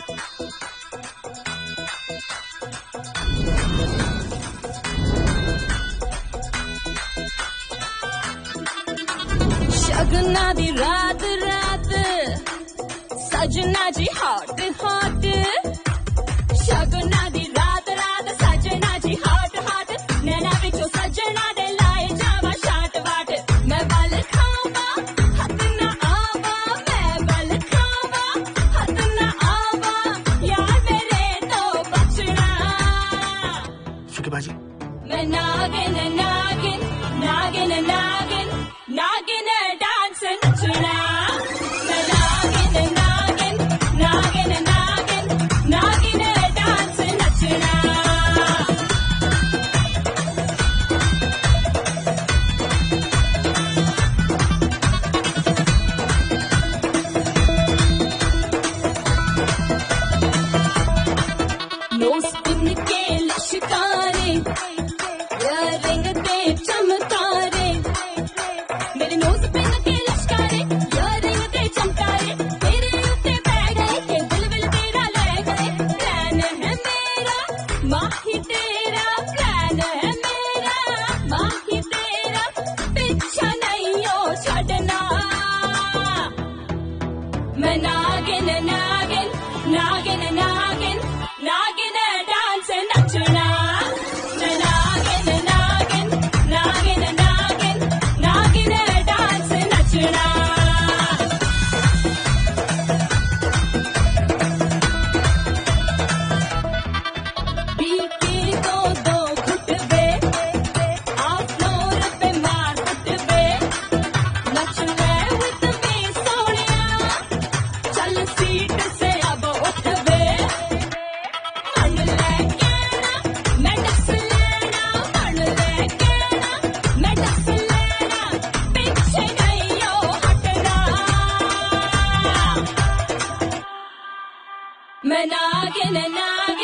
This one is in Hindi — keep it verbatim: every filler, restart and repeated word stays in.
शगना दी रात रात सजना जी हॉट हॉट शगना दी रात रात सजना जी हॉट हॉट नैना विचों सजना दे लाए जावा शाट वाट मैं बल खावा हथ ना आवा मैं बल खावा हथ ना आवा यार मेरे तो बचना शुक्रिया मैं नागिन नागिन नागिन नागिन नागिन डांस नचना मैं नागिन नागिन नागिन नागिन नागिन डांस नचना नो स्पिन के लश्कारे रिंग दे चमकारे मेरे नोज पिन के लश्कारे रिंग दे चमकारे तेरे उत्ते पै गए के दिल विल तेरा ले गए प्लान है मेरा माही तेरा प्लान है मेरा माही तेरा पीछा नहीं हो छड़ना मैं नागिन नागिन नागिन नागिन नागिन डांस नचना मैं नागिन नागिन नागिन नागिन नागिन डांस नचना बीके को दो घुटबे आप नोर पे मार घुटबे नचना विद मी सोनिया चल सीट से अब उठ बे मन लेके ना मैं डस लेना मन लेके ना मैं डस लेना पीछे नहीं हो हटना मैं नागिन नागिन